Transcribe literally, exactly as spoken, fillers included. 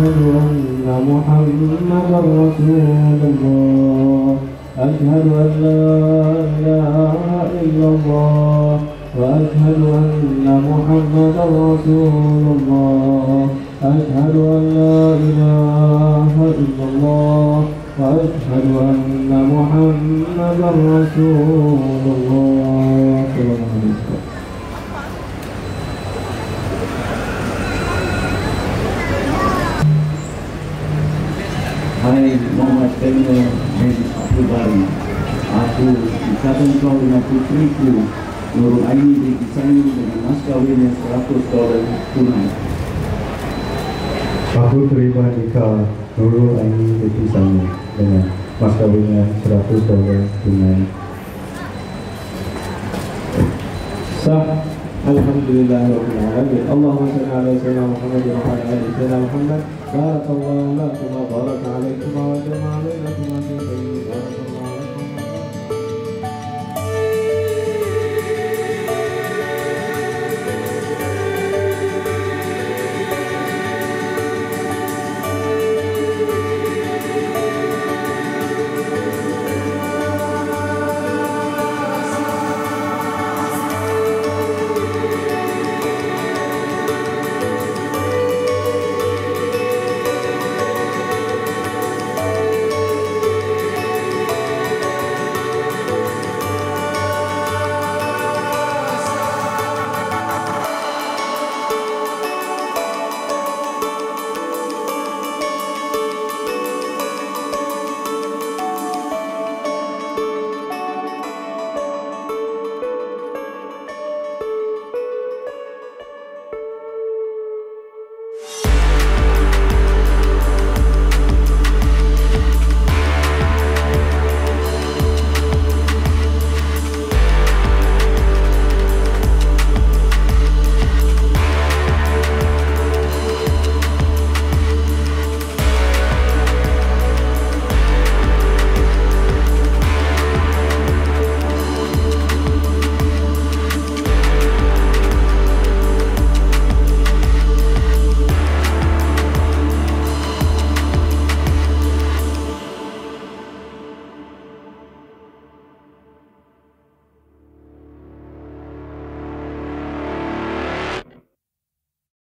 وأشهد أن محمدا رسول الله أشهد أن لا إله إلا الله وأشهد أن محمدا رسول الله أشهد أن لا إله إلا الله وأشهد أن محمدا رسول الله. Hai Muhammad Danial bin Abdul Bari, aku ikatan kau dengan putriku Nurul Aini binti Sani dengan mas kawin yang seratus dolar tunai. Aku terima nikah Nurul Aini binti Sani dengan mas kawinnya seratus dolar tunai. Sah. Alhamdulillah Rabbil Alamin. Allahumma salli ala sayyidina Muhammad wa ala ali sayyidina Muhammad. Barakallahu lakum wa baraka alaikum wa jama'a bainakum.